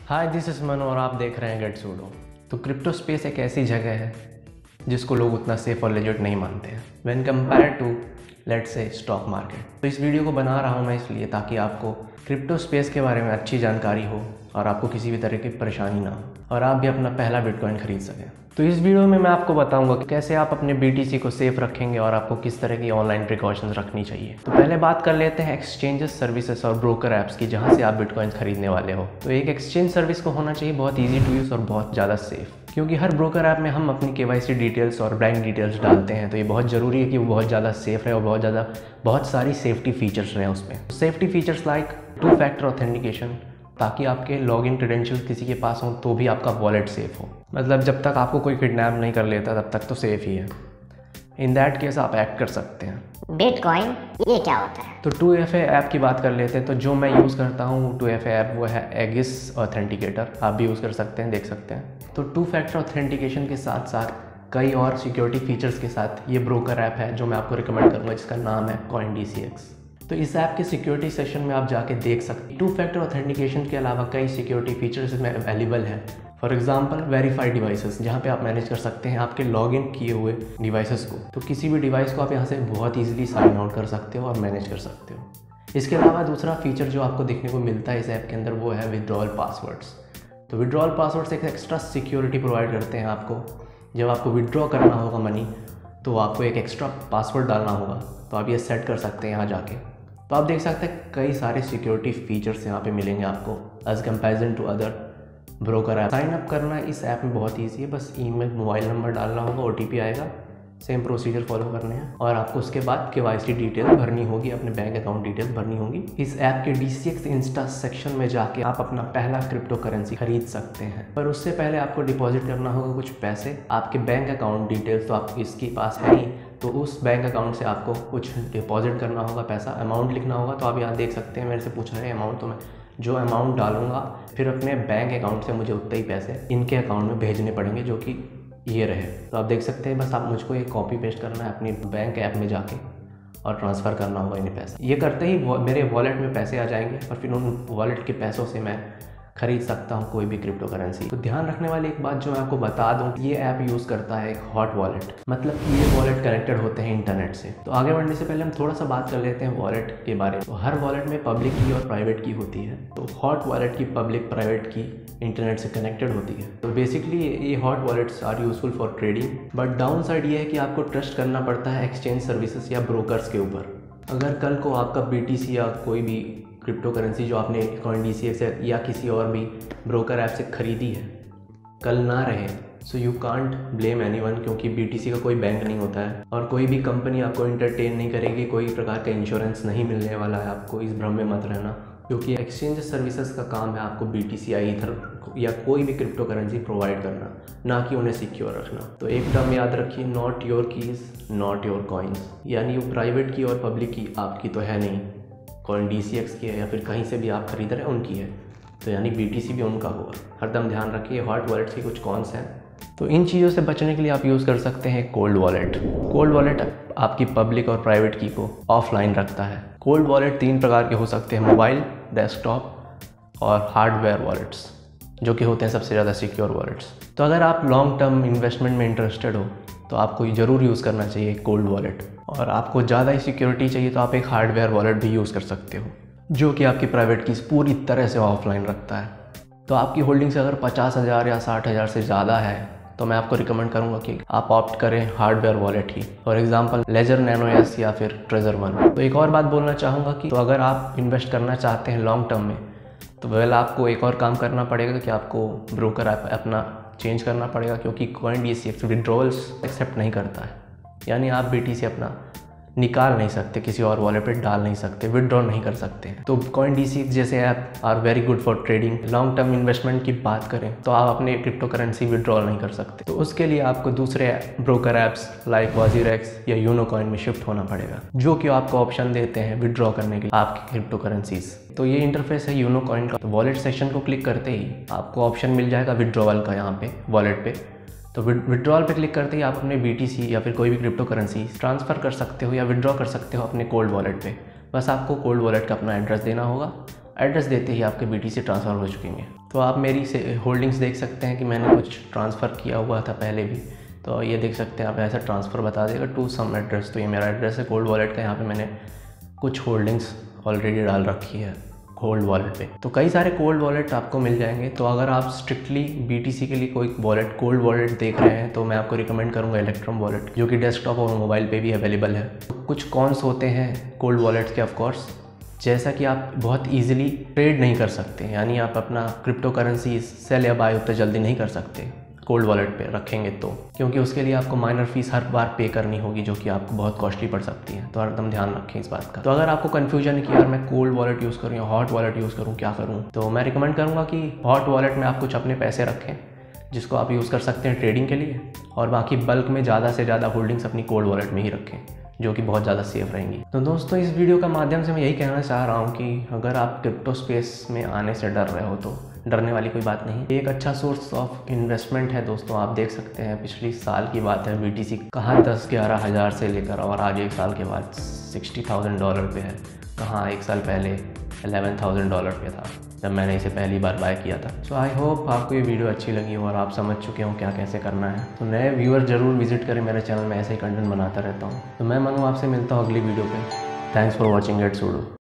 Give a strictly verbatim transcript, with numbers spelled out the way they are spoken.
Hi, this is Manu और आप देख रहे हैं गेट सूडो। तो क्रिप्टो स्पेस एक ऐसी जगह है जिसको लोग उतना सेफ और लेजिट नहीं मानते हैं when compare to let's say stock market. तो इस वीडियो को बना रहा हूँ मैं इसलिए ताकि आपको क्रिप्टो स्पेस के बारे में अच्छी जानकारी हो और आपको किसी भी तरह की परेशानी ना हो और आप भी अपना पहला बिटकॉइन खरीद सकें। तो इस वीडियो में मैं आपको बताऊंगा कि कैसे आप अपने बीटीसी को सेफ रखेंगे और आपको किस तरह की ऑनलाइन प्रिकॉशंस रखनी चाहिए। तो पहले बात कर लेते हैं एक्सचेंजेस, सर्विसेज और ब्रोकर ऐप्स की जहां से आप बिटकॉइन खरीदने वाले हो। तो एक एक्सचेंज सर्विस को होना चाहिए बहुत ईजी टू यूज़ और बहुत ज़्यादा सेफ, क्योंकि हर ब्रोकर ऐप में हम अपनी केवाईसी डिटेल्स और बैंक डिटेल्स डालते हैं। तो ये बहुत ज़रूरी है कि वो बहुत ज़्यादा सेफ रहे और बहुत ज़्यादा बहुत सारी सेफ्टी फीचर्स रहें उसमें। Safety features like two factor authentication, ताकि आपके लॉगिन क्रेडेंशियल्स किसी के पास हों तो भी आपका वॉलेट सेफ हो। मतलब जब तक आपको कोई किडनैप नहीं कर लेता तब तक तो सेफ ही है। इन दैट केस आप एक्ट कर सकते हैं। बिटकॉइन ये क्या होता है? तो टू एफ ए ऐप की बात कर लेते हैं। तो जो मैं यूज़ करता हूँ टू एफ ए ऐप वो है एगिस ऑथेंटिकेटर। आप भी यूज़ कर सकते हैं, देख सकते हैं। तो टू फैक्टर ऑथेंटिकेशन के साथ साथ कई और सिक्योरिटी फीचर्स के साथ ये ब्रोकर ऐप है जो मैं आपको रिकमेंड करूँगा, जिसका नाम है कॉइन डी सी एक्स। तो इस ऐप के सिक्योरिटी सेशन में आप जाके देख सकते हैं टू फैक्टर ऑथेंटिकेशन के अलावा कई सिक्योरिटी फीचर्स इसमें अवेलेबल है। फॉर एग्जांपल वेरीफाइड डिवाइसेस, जहाँ पे आप मैनेज कर सकते हैं आपके लॉगिन किए हुए डिवाइसेस को। तो किसी भी डिवाइस को आप यहाँ से बहुत इजीली साइन आउट कर सकते हो और मैनेज कर सकते हो। इसके अलावा दूसरा फीचर जो आपको देखने को मिलता है इस ऐप के अंदर वो है विड्रॉल पासवर्ड्स। तो विड्रॉल पासवर्ड्स एक एक्स्ट्रा सिक्योरिटी प्रोवाइड करते हैं आपको। जब आपको विड्रॉ करना होगा मनी तो आपको एक एक्स्ट्रा पासवर्ड डालना होगा, तो आप ये सेट कर सकते हैं यहाँ जाके। तो आप देख सकते हैं कई सारे सिक्योरिटी फीचर्स यहाँ पे मिलेंगे आपको as comparison to other broker app. Sign up करना इस ऐप में बहुत ईजी है, बस ईमेल मोबाइल नंबर डालना होगा, ओ टी पी आएगा, सेम प्रोसीजर फॉलो करने हैं और आपको उसके बाद केवाईसी डिटेल भरनी होगी, अपने बैंक अकाउंट डिटेल भरनी होगी। इस ऐप के D C X insta section में जाके आप अपना पहला क्रिप्टो करेंसी खरीद सकते हैं, पर उससे पहले आपको डिपॉजिट करना होगा कुछ पैसे। आपके बैंक अकाउंट डिटेल्स तो आप इसके पास है ही, तो उस बैंक अकाउंट से आपको कुछ डिपॉजिट करना होगा पैसा, अमाउंट लिखना होगा। तो आप यहाँ देख सकते हैं मेरे से पूछ रहे हैं अमाउंट, तो मैं जो अमाउंट डालूंगा फिर अपने बैंक अकाउंट से मुझे उतने ही पैसे इनके अकाउंट में भेजने पड़ेंगे, जो कि ये रहे। तो आप देख सकते हैं बस आप मुझको एक कॉपी पेस्ट करना है अपनी बैंक ऐप में जाके और ट्रांसफ़र करना होगा इन्हें पैसे। ये करते ही मेरे वॉलेट में पैसे आ जाएंगे और फिर उन वॉलेट के पैसों से मैं खरीद सकता हूँ कोई भी क्रिप्टो करेंसी। तो ध्यान रखने वाली एक बात जो मैं आपको बता दूँ, ये ऐप यूज़ करता है एक हॉट वॉलेट, मतलब कि ये वॉलेट कनेक्टेड होते हैं इंटरनेट से। तो आगे बढ़ने से पहले हम थोड़ा सा बात कर लेते हैं वॉलेट के बारे में। तो हर वॉलेट में पब्लिक की और प्राइवेट की होती है। तो हॉट वॉलेट की पब्लिक प्राइवेट की इंटरनेट से कनेक्टेड होती है। तो बेसिकली ये hot wallets are useful for trading, but downside ये है कि आपको ट्रस्ट करना पड़ता है एक्सचेंज सर्विसेज या ब्रोकर्स के ऊपर। अगर कल को आपका बीटीसी या कोई भी क्रिप्टो करेंसी जो आपने कॉइन डी सी एक्स या किसी और भी ब्रोकर ऐप से ख़रीदी है कल ना रहे, so you can't blame anyone, क्योंकि बीटीसी का कोई बैंक नहीं होता है और कोई भी कंपनी आपको इंटरटेन नहीं करेगी। कोई प्रकार का इंश्योरेंस नहीं मिलने वाला है आपको, इस भ्रम में मत रहना, क्योंकि एक्सचेंज सर्विसेज का काम है आपको बीटीसी या ईथर या कोई भी क्रिप्टो करेंसी प्रोवाइड करना, ना कि उन्हें सिक्योर रखना। तो एक टर्म याद रखिए, not your keys not your coins, यानी वो प्राइवेट की और पब्लिक की आपकी तो है नहीं, कॉइन डी सी एक्स की है या फिर कहीं से भी आप खरीद रहे हैं उनकी है, तो यानी बीटीसी भी उनका होगा। हरदम ध्यान रखिए। हॉट वॉलेट्स की कुछ कॉन्स हैं, तो इन चीज़ों से बचने के लिए आप यूज़ कर सकते हैं कोल्ड वॉलेट। कोल्ड वॉलेट आपकी पब्लिक और प्राइवेट की को ऑफलाइन रखता है। कोल्ड वॉलेट तीन प्रकार के हो सकते हैं, मोबाइल, डेस्कटॉप और हार्डवेयर वॉलेट्स, जो कि होते हैं सबसे ज़्यादा सिक्योर वॉलेट्स। तो अगर आप लॉन्ग टर्म इन्वेस्टमेंट में इंटरेस्टेड हो तो आपको ज़रूर यूज़ करना चाहिए कोल्ड वॉलेट, और आपको ज़्यादा ही सिक्योरिटी चाहिए तो आप एक हार्डवेयर वॉलेट भी यूज़ कर सकते हो, जो कि आपकी प्राइवेट कीज़ पूरी तरह से ऑफलाइन रखता है। तो आपकी होल्डिंग्स अगर पचास हज़ार या साठ हज़ार से ज़्यादा है तो मैं आपको रिकमेंड करूंगा कि आप ऑप्ट करें हार्डवेयर वॉलेट ही, for example Ledger Nano S या फिर ट्रेजर वन। तो एक और बात बोलना चाहूँगा कि तो अगर आप इन्वेस्ट करना चाहते हैं लॉन्ग टर्म में, तो वेल आपको एक और काम करना पड़ेगा कि आपको ब्रोकर ऐप अपना चेंज करना पड़ेगा, क्योंकि coin D C X withdrawals accept नहीं करता है। यानी आप बीटीसी अपना निकाल नहीं सकते, किसी और वॉलेट पे डाल नहीं सकते, विदड्रॉ नहीं कर सकते। तो कॉइन डी सी एक्स जैसे app are very good for trading. Long term investment की बात करें तो आप अपने क्रिप्टो करेंसी विदड्रॉ नहीं कर सकते, तो उसके लिए आपको दूसरे ब्रोकर ऐप्स लाइक वजीरेक्स या यूनो कॉइन में शिफ्ट होना पड़ेगा, जो कि आपको ऑप्शन देते हैं विदड्रॉ करने के लिए आपकी क्रिप्टो करेंसीज। तो ये इंटरफेस है यूनो कॉइन का। तो वॉलेट सेक्शन को क्लिक करते ही आपको ऑप्शन मिल जाएगा विदड्रॉवल का यहाँ पे वॉलेट पे। तो विड्रॉल पे क्लिक करते ही आप अपने बीटीसी या फिर कोई भी क्रिप्टो करेंसी ट्रांसफ़र कर सकते हो या विड्रॉ कर सकते हो अपने कोल्ड वॉलेट पे। बस आपको कोल्ड वॉलेट का अपना एड्रेस देना होगा एड्रेस देते ही आपके बी टी सी ट्रांसफ़र हो चुकेंगे। तो आप मेरी से होल्डिंग्स देख सकते हैं कि मैंने कुछ ट्रांसफ़र किया हुआ था पहले भी, तो ये देख सकते हैं आप, ऐसा ट्रांसफ़र बता देगा टू सम एड्रेस। तो ये मेरा एड्रेस है कोल्ड वॉलेट का। यहाँ पे मैंने कुछ होल्डिंग्स ऑलरेडी डाल रखी है कोल्ड वॉलेट पे। तो कई सारे कोल्ड वॉलेट आपको मिल जाएंगे। तो अगर आप स्ट्रिक्टली बी टी सी के लिए कोई वॉलेट कोल्ड वॉलेट देख रहे हैं तो मैं आपको रिकमेंड करूँगा इलेक्ट्रम वॉलेट, जो कि डेस्कटॉप और मोबाइल पे भी अवेलेबल है। तो कुछ कॉन्स होते हैं कोल्ड वॉलेट के ऑफकोर्स, जैसा कि आप बहुत ईजिली ट्रेड नहीं कर सकते, यानी आप अपना क्रिप्टो करेंसी सेल या बाय उतने जल्दी नहीं कर सकते कोल्ड वॉलेट पे रखेंगे तो, क्योंकि उसके लिए आपको माइनर फीस हर बार पे करनी होगी, जो कि आपको बहुत कॉस्टली पड़ सकती है। तो हरदम ध्यान रखें इस बात का। तो अगर आपको कन्फ्यूजन है कि यार मैं कोल्ड वॉलेट यूज़ करूँ या हॉट वॉलेट यूज़ करूँ, क्या करूँ, तो मैं रिकमेंड करूँगा कि हॉट वॉलेट में आप कुछ अपने पैसे रखें जिसको आप यूज़ कर सकते हैं ट्रेडिंग के लिए, और बाकी बल्क में ज़्यादा से ज़्यादा होल्डिंग्स अपनी कोल्ड वॉलेट में ही रखें, जो कि बहुत ज़्यादा सेफ रहेंगी। तो दोस्तों, इस वीडियो का माध्यम से मैं यही कहना चाह रहा हूँ कि अगर आप क्रिप्टो स्पेस में आने से डर रहे हो तो डरने वाली कोई बात नहीं। एक अच्छा सोर्स ऑफ इन्वेस्टमेंट है दोस्तों। आप देख सकते हैं पिछली साल की बात है, बीटीसी कहाँ दस ग्यारह हज़ार से लेकर और आज एक साल के बाद सिक्सटी थाउजेंड डॉलर पे है, कहाँ एक साल पहले एलेवन थाउजेंड डॉलर पे था जब मैंने इसे पहली बार बाय किया था। सो आई होप आपको ये वीडियो अच्छी लगी हो और आप समझ चुके हो क्या कैसे करना है। तो नए व्यूअर ज़रूर विजिट करें मेरे चैनल में, ऐसे ही कंटेंट बनाता रहता हूँ। तो मैं मनु आपसे मिलता हूँ अगली वीडियो पे। Thanks for watching it pseudo.